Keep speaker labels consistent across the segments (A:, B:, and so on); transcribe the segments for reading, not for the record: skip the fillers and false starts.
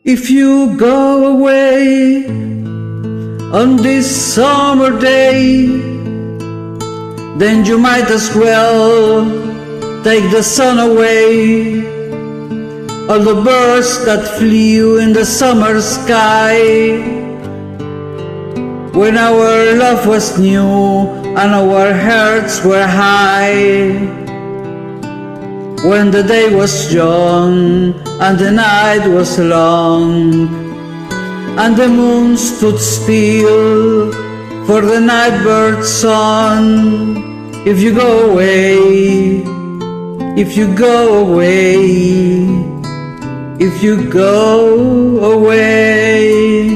A: If you go away on this summer day, then you might as well take the sun away. All the birds that flew in the summer sky, when our love was new and our hearts were high, when the day was young and the night was long, and the moon stood still for the night bird's song. If you go away, if you go away, if you go away.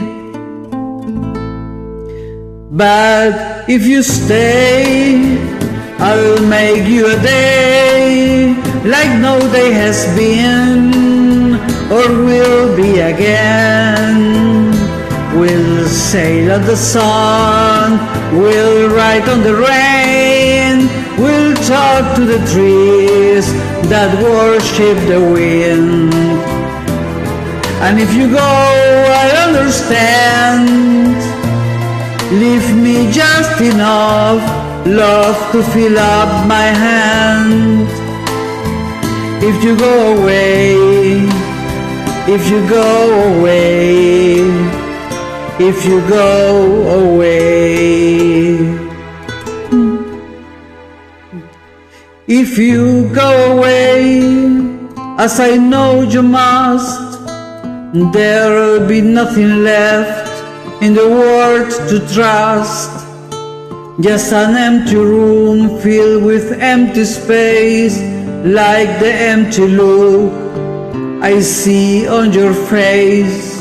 A: But if you stay, I'll make you a day like no day has been or will be again. We'll sail on the sun, we'll ride on the rain, we'll talk to the trees that worship the wind. And if you go, I understand. Leave me just enough love to fill up my hand. If you go away, if you go away, if you go away. If you go away, as I know you must, there'll be nothing left in the world to trust. Just an empty room filled with empty space, like the empty look I see on your face.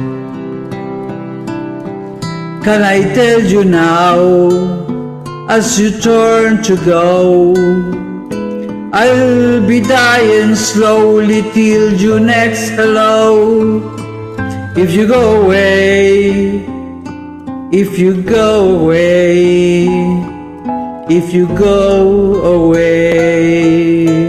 A: Can I tell you now, as you turn to go, I'll be dying slowly till you next hello. If you go away, if you go away, if you go away.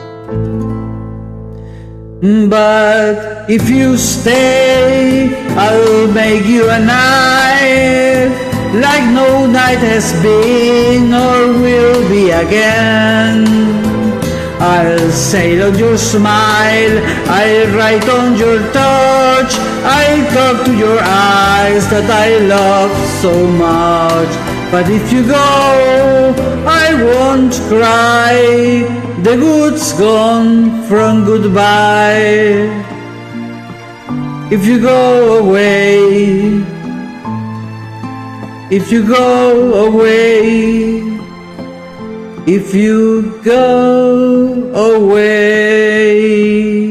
A: But if you stay, I'll make you a night like no night has been or will be again. I'll sail on your smile, I'll write on your touch, I'll talk to your eyes that I love so much. But if you go, I won't cry, the good's gone from goodbye. If you go away, if you go away, if you go away.